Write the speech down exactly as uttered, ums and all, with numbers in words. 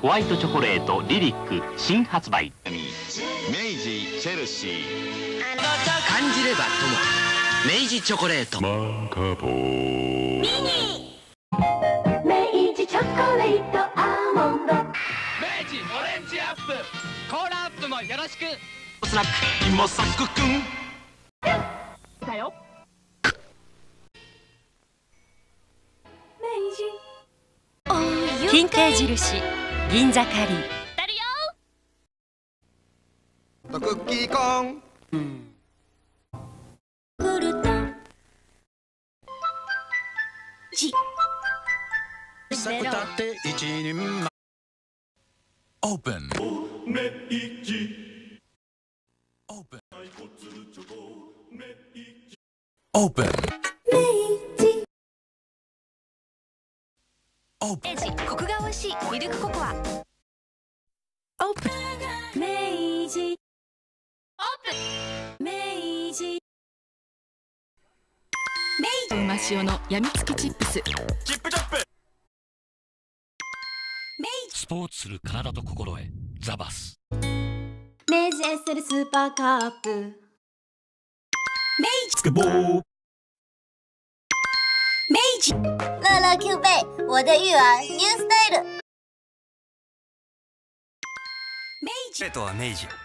ホワイトチョコレートリリック新発売。 明治チェルシー感じれば友明治チョコレート。 マカポミニ明治チョコレートアーモンド。 明治オレンジアップコーラアップもよろしく。 スナック芋サックくんだよ。 金亭印銀座カリー。 とクッキーコーン。 くるとじさくたって一人前。オープン明治オープンオープンオープンコクが美味しいミルクココア。 オープン明治オープン明治うま塩のやみつきチップス。 チップチョップ。 スポーツする体と心へザバス。 明治エッセルスーパーカップ。明治スケボー。 明治乐乐 Q 贝，我的育儿 New Style。 明治。は明治。